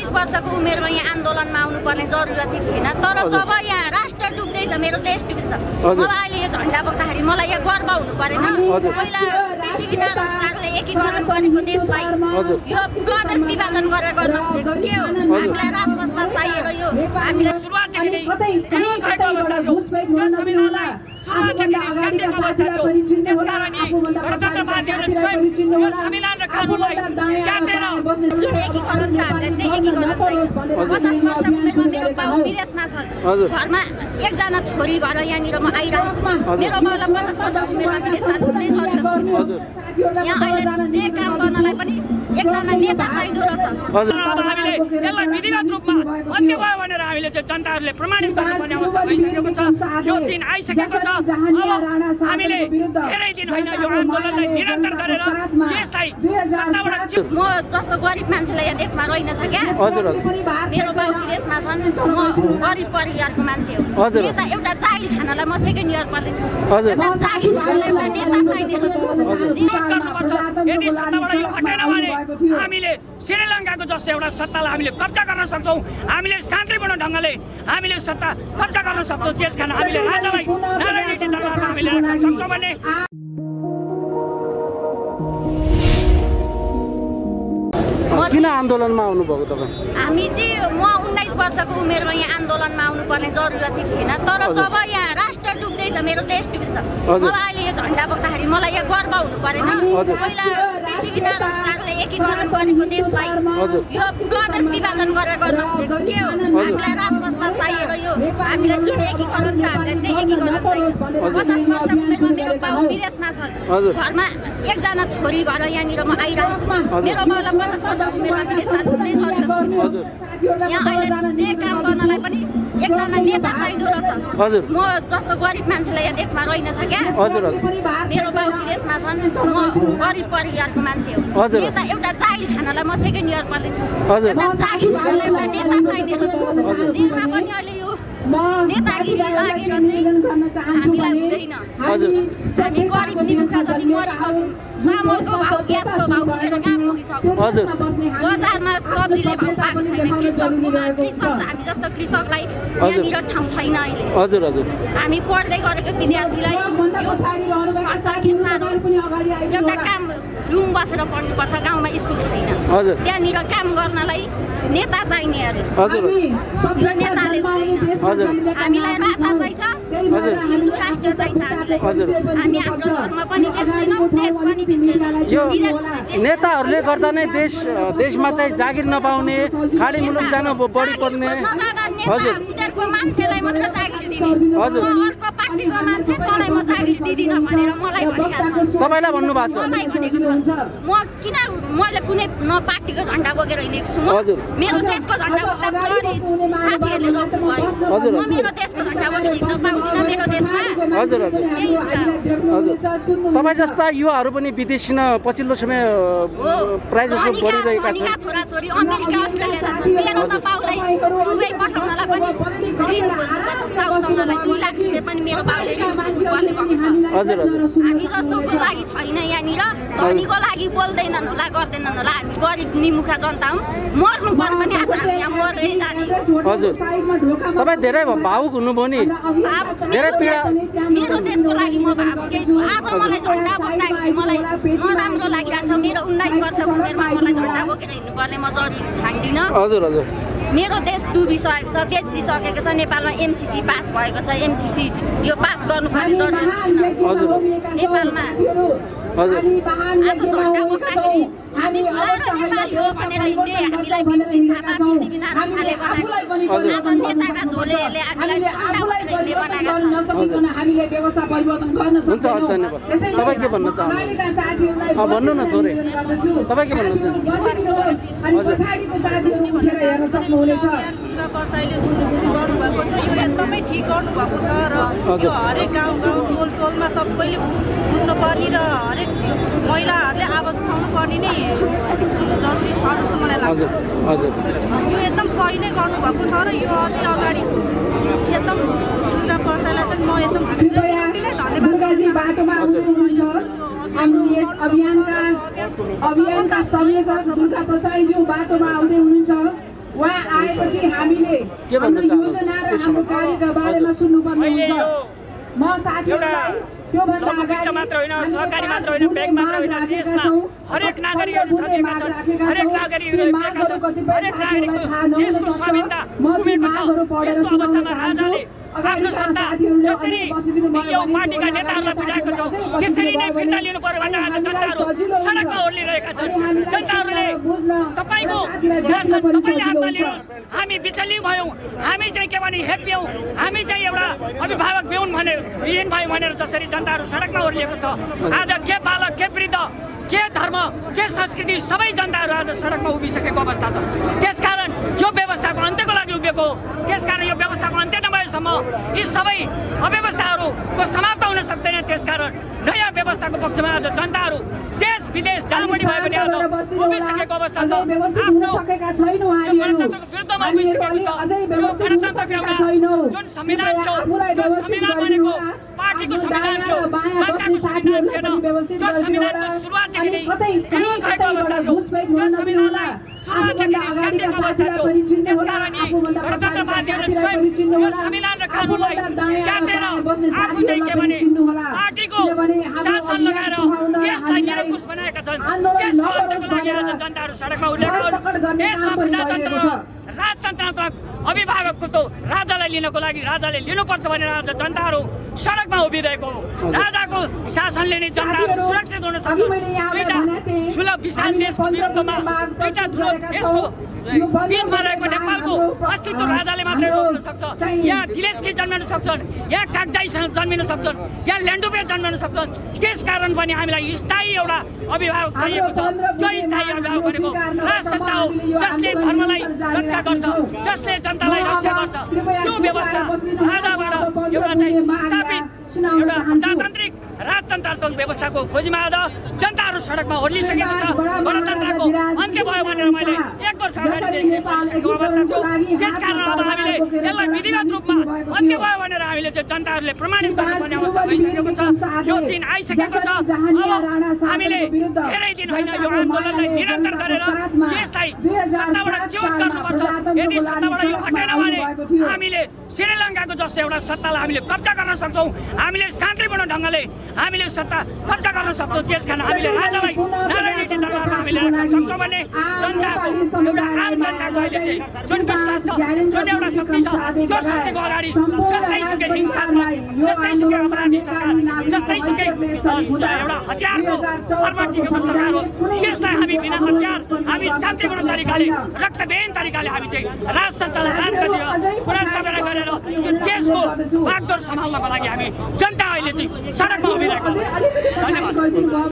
19 वर्षको उमेरमा यहाँ आन्दोलनमा आउनुपर्ने जरुरत चाहिँ थिएन। तर जब यहाँ राष्ट्र डुब्दैछ, मेरो देश डुब्दैछ, मलाई अहिले यो झन्डा बोक्दाखेरि मलाई यहाँ गर्व हुनु परेन? पहिला पृथ्वीनारायण शाहले एकीकरण गरेको देशलाई यो प्रदेश विभाजन गरेर गर्न खोजेको के हो? हामीलाई राज संस्था चाहिएर यो हामीलाई संविधान र कानुनलाई च्यातेर जुन एकीकरण थियो हामीलाई त्यही एकीकरण चाहिन्छ। 50 वर्षको उमेरमा मेरो बाउ विदेशमा छन्, घरमा एकजना छोरी भएर यहाँनिर म आइरहेको छु। मेरो बाउलाई 50 वर्षको उमेरमा विदेश जानु कुनै जरुरत थिएन। यहाँ अहिले जे काम गर्नलाई पनि एकजना नेता चाहिँदो रहेछ। हामीले यसलाई विधिगत रूपमा अन्त्य भयो भनेर हामीले चाहिँ जनताहरूले प्रमाणित गर्नुपर्ने अवस्था भइसकेको छ। यो दिन आइसकेको छ। अब हामीले धेरै दिन होइन यो आन्दोलनलाई निरन्तर गरेर यसलाई सत्ताबाट म जस्तो गरिब मान्छेलाई यहाँ देशमा रहिन सक्या। मेरो बाउ विदेशमा छन्, म गरिब परिवारको मान्छे हो। नेता एउटा जागिर खानलाई म सेकेन्ड इयर पढ्दैछु। एउटा जागिर खानलाई एउटा नेता चाहिँदैन छ। गर्नुपर्छ। यदि सत्ताबाट यो हटेन भने हामीले श्रीलङ्काको जस्तो एउटा सत्तालाई हामीले कब्जा गर्न सक्छौँ। हामीले शान्तिपूर्ण ढङ्गले हामीले सत्ता कब्जा गर्न सक्छौँ। त्यसकारण हामीले राजालाई नारायणी दरबारमा हामीले राख्न सक्छौँ भने किन आन्दोलनमा आउनुभएको तपाईँ? हामी चाहिँ म 19 वर्षको उमेरमा यहाँ आन्दोलनमा आउनुपर्ने जरुरत चाहिँ थिएन। तर जब यहाँ राष्ट्र डुब्दैछ, मेरो देश डुब्दैछ, मलाई अहिले यो झन्डा बोक्दाखेरि मलाई यहाँ गर्व हुनु परेन? पहिला पृथ्वीनारायण शाहले एकीकरण गरेको देशलाई यो प्रदेश विभाजन गरेर गर्न खोजेको के हो? हामीलाई राज संस्था चाहिएर यो हामीलाई जुन एकीकरण थियो हामीलाई त्यही एकीकरण चाहिन्छ। 50 वर्षको उमेरमा मेरो बाउ विदेशमा छन्, घरमा एकजना छोरी भएर यहाँनिर म आइरहेको छु। मेरो बाउलाई 50 वर्षको उमेरमा विदेश जानु कुनै जरुरत थिएन। यहाँ अहिले जे काम गर्नलाई पनि एकजना नेता चाहिँदो रहेछ। म जस्तो गरिब मान्छेलाई यहाँ देशमा रहिन सक्या। मेरो बाउ विदेशमा छन्, म गरिब परिवारको मान्छे हो। नेता एउटा जागिर खानलाई म सेकेन्ड इयर पढ्दैछु। एउटा जागिर खानलाई एउटा नेता चाहिँदैन छ। जेमा पनि अहिले यो नेतागिरी लागेर चाहिँ हामीलाई हुँदैन। हामी गरिब निमुखा जति मरिसक्यौँ। चामलको भाउ, ग्यासको भाउ पुगेर कहाँ पुगिसक्यो? बजारमा सब्जीले भाउ पाएको छैन। कृषक हामी जस्तो कृषकलाई यहाँनिर ठाउँ छैन अहिले। हामी पढ्दै गरेको विद्यार्थीलाई खर्च के साह्रो। एउटा काम रुम बसेर पढ्नुपर्छ, गाउँमा स्कुल छैन। त्यहाँनिर काम गर्नलाई नेता चाहिने अरे यो नेताले हुँदैन। हामीलाई राजा चाहिन्छ, हिन्दू राष्ट्र चाहिन्छ हामीलाई। हामी हाम्रो धर्म पनि बेच्दैनौँ, देश पनि बेच्दैनौँ। यो नेताहरूले गर्दा नै देशमा चाहिँ जागिर नपाउने, खाडी मुलुक जान बढी पर्ने। उनीहरूको मान्छेलाई मात्र जागिर दिने। अर्को पार्टीको मान्छे तँलाई म जागिर दिदिनँ भनेर मलाई भनेका छन्। तपाईँलाई भन्नुभएको छ? मलाई भनेको छ। म किन मैले कुनै न पार्टीको झन्डा बोकेर हिँडेको छु। मेरो देशको झन्डा बोक्दा साथीहरूले रोक्नु भयो। म मेरो देशको झन्डा बोकेर हिँड्न पाउँदिनँ मेरो देशमा। तपाईँ जस्ता युवाहरू पनि विदेशी पछिल्लो समय प्राय जसो बढिरहेका छन्। छोराछोरी अमेरिका, अस्ट्रेलिया जान्छन्। मेरो त बाउलाई दुबई पठाउनलाई पनि ऋण खोज्नु साउसँगलाई 2 लाख रुपियाँ पनि मेरो बाउले ऋण खोज्नु पर्ने भएको छ। हामी जस्तोको लागि छैन यहाँनिर। धनीको लागि बोल्दैनन् होला, गर्दैनन् होला। हामी गरिब निमुखा जनता हौँ। मर्नु पर्यो भने आज हामी यहाँ मर्दै जाने। तपाईँ धेरै भावुक हुनुभयो नि, धेरै पीडा। मेरो देशको लागि म भावुकै छु। आज मलाई झन्डा बोक्दाखेरि मलाई नराम्रो लागिरहेको छ। मेरो 19 वर्षको उमेरमा मलाई झन्डा बोकेर हिँड्नुपर्ने म जरुरी ठान्दिनँ। मेरो देश डुबिसकेको छ, बेचिसकेको छ। नेपालमा MCC पास भएको छ। MCC यो पास गर्नुपर्ने जरुरत छैन नेपालमा। आज झन्डा बोक्दाखेरि छाती फुलाएर नेपाली हो भनेर हिँड्ने हामीलाई भीमसिंह थापा, पृथ्वीनारायण शाहले बनाएको। आज नेताका झोलेहरूले हामीलाई झन्डा बोकेर हिँड्ने बनाएका छन्। हुन्छ, हस् धन्यवाद। तपाईँ के भन्न चाहनुहुन्छ? भन्नु न थोरै। तपाईँ के भन्नुहुन्छ? पर्साईले गर्नुभएको छ यो एकदमै ठिक गर्नुभएको छ र यो हरेक गाउँ टोल टोलमा सबैले बुझ्नुपर्ने र हरेक महिलाहरूले आवाज उठाउनु पर्ने नै जरुरी छ जस्तो मलाई लाग्छ। यो एकदम सही नै गर्नुभएको छ र यो अझै अगाडि एकदम दुर्गा पर्साईलाई चाहिँ म एकदम धन्यवाद। हाम्रो यस अभियानका संयोजक दुर्गा प्रसाईज्यू बाटोमा आउँदै हुनुहुन्छ। उहाँ आएपछि हामीले के भन्न हाम्रो योजना र हाम्रो कार्यका बारेमा सुन्नुपर्ने हुन्छ। म साथीहरूलाई त्योभन्दा अगाडि मात्र होइन, सहकारी मात्र होइन, ब्याङ्क मात्र होइन, देशमा हरेक नागरिकहरू ठगेका छन्, हरेक नागरिकहरू ठगेका छन्, हरेक नागरिकको देशको स्वाधीनता गुमेको छ। यस्तो अवस्थामा राजाले आफ्नो सत्ता जसरी यो पार्टीका नेताहरूलाई बुझाएको छ त्यसरी नै फिर्ता लिनु पर्यो भनेर आज जनताहरू सडकमा ओर्लिरहेका छन्। जनताहरूले तपाईँको शासन तपाईँले हातमा लिनुहोस्, हामी विचलित भयौँ, हामी चाहिँ के भने हेपियौँ, हामी चाहिँ एउटा अभिभावक बिहुन भनेर बिहेन भयो भनेर जसरी जनताहरू सडकमा ओर्लिएको छ। आज के बालक, के वृद्ध, के धर्म, के संस्कृति सबै जनताहरू आज सडकमा उभिसकेको अवस्था छ। त्यसकारण यो व्यवस्थाको अन्त्यको लागि उभिएको हो। त्यसकारण यो व्यवस्थाको अन्त्य नभएसम्म यी सबै अव्यवस्थाहरूको समाप्त हुन सक्दैन। त्यसकारण नयाँ व्यवस्थाको पक्षमा आज जनताहरू देश विदेश जहाँ पनि भए पनि आज उभिसकेको अवस्था छ। आफ्नो गणतन्त्रको विरुद्धमा उभिसकेको छ। यो गणतन्त्रको एउटा जुन संविधान थियो त्यो संविधान भनेको पार्टीको संविधान थियो, जनताको संविधान थिएन। त्यो संविधानको सुरुवातदेखि नै विरोध भएको अवस्था थियो। त्यो संविधानलाई सुरुवातदेखि नै च्यातिएको अवस्था थियो। त्यसकारण यी गणतन्त्रवादीहरूले स्वयं यो संविधान र कानुनलाई च्यातेर आफू चाहिँ के भने पार्टीको शासन लगाएर देशलाई निरङ्कुश बनाएका छन्। त्यसको अन्त्यको लागि आज जनताहरू सडकमा उभिएका हुन्। देशमा प्रजातन्त्र राजतन्त्रात्मक अभिभावकको त राजालाई लिनको लागि राजाले लिनुपर्छ भनेर आज जनताहरू सडकमा उभिरहेको हो। राजाको शासनले नै जनताहरू सुरक्षित हुन सक्छ। दुईटा ठुलो विशाल देशको विरुद्धमा दुईटा ठुलो देशको बीचमा रहेको नेपालको अस्तित्व राजाले मात्रै रोक्न सक्छ। यहाँ जिलेस्की जन्मिन सक्छन्, यहाँ कागजाई जन्मिन सक्छन्, यहाँ ल्यान्डुपे जन्मिन सक्छन्। त्यसकारण पनि हामीलाई स्थायी एउटा अभिभावक चाहिएको छ। त्यो स्थायी अभिभावक भनेको राज संस्था हो जसले धर्मलाई रक्षा गर्छ, जसले जनतालाई रक्षा गर्छ। त्यो व्यवस्था राजाबाट एउटा चाहिँ स्थापित एउटा प्रजातान्त्रिक राजतन्त्रात्मक व्यवस्थाको खोजीमा आज जनताहरू सडकमा ओर्लिसकेको छ। गणतन्त्रको अन्त्य भयो भनेर मैले 1 वर्ष अगाडि देखेको अवस्था थियो। त्यसकारण अब हामीले यसलाई विधिगत रूपमा अन्त्य भयो भनेर हामीले चाहिँ जनताहरूले प्रमाणित गर्नुपर्ने अवस्था भइसकेको छ। यो दिन आइसकेको छ। अब हामीले धेरै दिन होइन यो आन्दोलनलाई निरन्तर गरेर यसलाई सत्ताबाट च्युत गर्नुपर्छ। यदि सत्ताबाट यो हटेन भने हामीले श्रीलङ्काको जस्तो एउटा सत्तालाई हामीले कब्जा गर्न सक्छौँ। हामीले शान्तिपूर्ण ढङ्गले हामीले सत्ता कब्जा गर्न सक्छौँ। त्यसकारण हामीले राजालाई नारायणी दरबारमा हामीले राख्न सक्छौँ भन्ने जनताको एउटा आम जनताको अहिले चाहिँ जुन विश्वास छ, जुन एउटा शक्ति छ, त्यो शक्तिको अगाडि जस्तैसुकै हिंसात्मक, जस्तैसुकै अपराधी सरकार, जस्तैसुकै एउटा हतियारको भरमा टिकेको सरकार होस्, त्यसलाई हामी बिना हतियार हामी शान्तिपूर्ण तरिकाले रक्तविहीन तरिकाले हामी चाहिँ राज संस्थालाई राज गरेर पुनर्स्थापना गरेर यो देशको बागडोर सम्हाल्नको लागि हामी जनता अहिले चाहिँ सडकमा उभिरहेको छ। धन्यवाद।